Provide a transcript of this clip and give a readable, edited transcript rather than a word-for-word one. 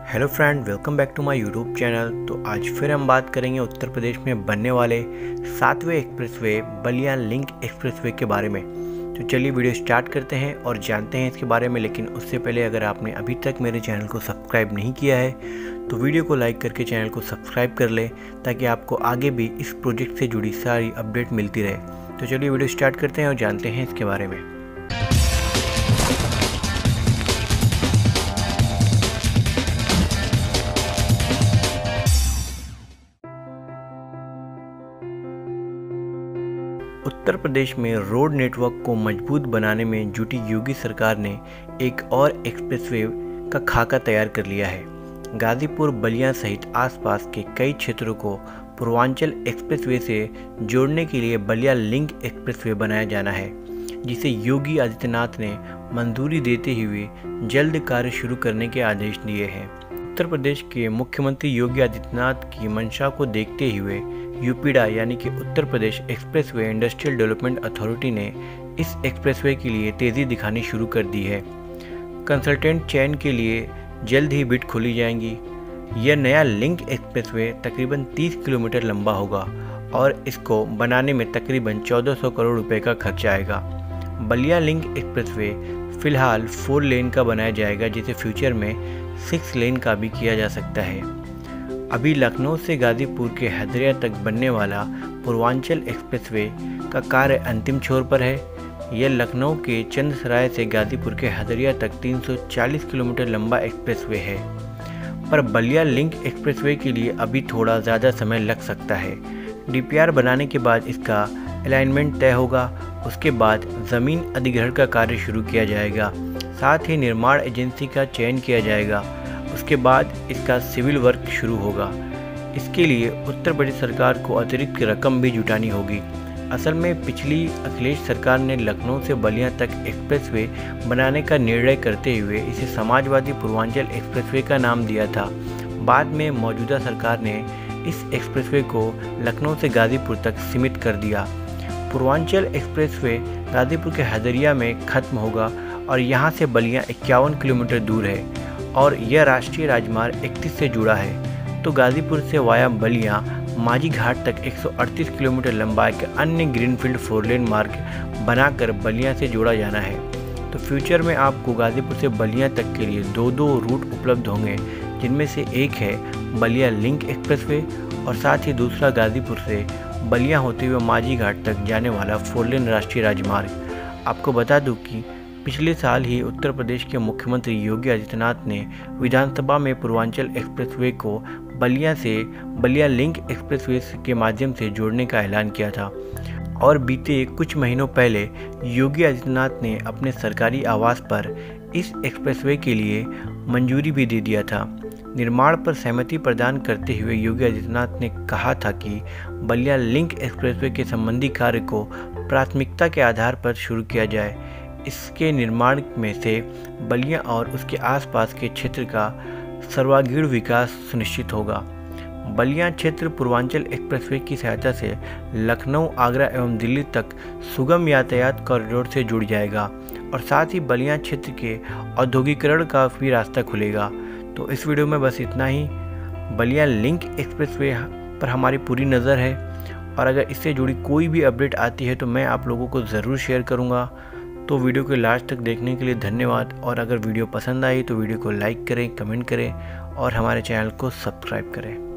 Hello friend, welcome back to my YouTube channel. तो आज फिर हम बात करेंगे उत्तर प्रदेश में बनने वाले 7वें एक्सप्रेसवे बलिया लिंक एक्सप्रेसवे के बारे में। तो चलिए वीडियो स्टार्ट करते हैं और जानते हैं इसके बारे में। लेकिन उससे पहले अगर आपने अभी तक मेरे चैनल को सब्सक्राइब नहीं किया है तो वीडियो को लाइक करके चैनल को सब्सक्राइब कर ले, ताकि आपको आगे भी इस प्रोजेक्ट से जुड़ी सारी अपडेट मिलती रहे। तो चलिए वीडियो स्टार्ट करते हैं और जानते हैं इसके बारे में। उत्तर प्रदेश में रोड नेटवर्क को मजबूत बनाने में जुटी योगी सरकार ने एक और एक्सप्रेसवे का खाका तैयार कर लिया है। गाजीपुर, बलिया सहित आसपास के कई क्षेत्रों को पूर्वांचल एक्सप्रेसवे से जोड़ने के लिए बलिया लिंक एक्सप्रेसवे बनाया जाना है, जिसे योगी आदित्यनाथ ने मंजूरी देते हुए जल्द कार्य शुरू करने के आदेश दिए हैं। उत्तर प्रदेश के मुख्यमंत्री योगी आदित्यनाथ की मंशा को देखते हुए यूपीडा यानी कि Uttar Pradesh expressway industrial development authority ने इस एक्सप्रेसवे के लिए तेज़ी दिखानी शुरू कर दी है। कंसल्टेंट चयन के लिए जल्द ही बिड खोली जाएंगी। यह नया लिंक एक्सप्रेसवे तकरीबन 30 किलोमीटर लंबा होगा और इसको बनाने में तकरीबन 1400 करोड़ रुपए का खर्च आएगा। बलिया लिंक एक्सप्रेसवे फिलहाल 4 लेन का बनाया जाएगा, जिसे फ्यूचर में 6 लेन का भी किया जा सकता है। अभी लखनऊ से गाजीपुर के हदरिया तक बनने वाला पूर्वांचल एक्सप्रेसवे का कार्य अंतिम छोर पर है। यह लखनऊ के चंदसराय से गाजीपुर के हदरिया तक 340 किलोमीटर लंबा एक्सप्रेसवे है, पर बलिया लिंक एक्सप्रेसवे के लिए अभी थोड़ा ज़्यादा समय लग सकता है। डीपीआर बनाने के बाद इसका अलाइनमेंट तय होगा। उसके बाद ज़मीन अधिग्रहण का कार्य शुरू किया जाएगा। साथ ही निर्माण एजेंसी का चयन किया जाएगा। उसके बाद इसका सिविल वर्क शुरू होगा। इसके लिए उत्तर प्रदेश सरकार को अतिरिक्त रकम भी जुटानी होगी। असल में पिछली अखिलेश सरकार ने लखनऊ से बलिया तक एक्सप्रेसवे बनाने का निर्णय करते हुए इसे समाजवादी पूर्वांचल एक्सप्रेसवे का नाम दिया था। बाद में मौजूदा सरकार ने इस एक्सप्रेसवे को लखनऊ से गाजीपुर तक सीमित कर दिया। पूर्वांचल एक्सप्रेसवे गाजीपुर के हदरिया में खत्म होगा और यहाँ से बलिया 51 किलोमीटर दूर है और यह राष्ट्रीय राजमार्ग 31 से जुड़ा है। तो गाजीपुर से वाया बलिया माझी घाट तक 138 किलोमीटर लंबा एक अन्य ग्रीनफील्ड 4 लेन मार्ग बनाकर बलिया से जोड़ा जाना है। तो फ्यूचर में आपको गाजीपुर से बलिया तक के लिए 2 रूट उपलब्ध होंगे, जिनमें से एक है बलिया लिंक एक्सप्रेसवे और साथ ही दूसरा गाजीपुर से बलिया होते हुए माझी घाट तक जाने वाला 4 लेन राष्ट्रीय राजमार्ग। आपको बता दूं कि पिछले साल ही उत्तर प्रदेश के मुख्यमंत्री योगी आदित्यनाथ ने विधानसभा में पूर्वांचल एक्सप्रेसवे को बलिया से बलिया लिंक एक्सप्रेसवे के माध्यम से जोड़ने का ऐलान किया था। और बीते कुछ महीनों पहले योगी आदित्यनाथ ने अपने सरकारी आवास पर इस एक्सप्रेसवे के लिए मंजूरी भी दे दिया था। निर्माण पर सहमति प्रदान करते हुए योगी आदित्यनाथ ने कहा था कि बलिया लिंक एक्सप्रेसवे के संबंधी कार्य को प्राथमिकता के आधार पर शुरू किया जाए। इसके निर्माण में से बलिया और उसके आसपास के क्षेत्र का सर्वांगीण विकास सुनिश्चित होगा। बलिया क्षेत्र पूर्वांचल एक्सप्रेसवे की सहायता से लखनऊ, आगरा एवं दिल्ली तक सुगम यातायात कॉरिडोर से जुड़ जाएगा और साथ ही बलिया क्षेत्र के औद्योगिकरण का भी रास्ता खुलेगा। तो इस वीडियो में बस इतना ही। बलिया लिंक एक्सप्रेसवे पर हमारी पूरी नज़र है और अगर इससे जुड़ी कोई भी अपडेट आती है तो मैं आप लोगों को ज़रूर शेयर करूँगा। तो वीडियो को लास्ट तक देखने के लिए धन्यवाद। और अगर वीडियो पसंद आई तो वीडियो को लाइक करें, कमेंट करें और हमारे चैनल को सब्सक्राइब करें।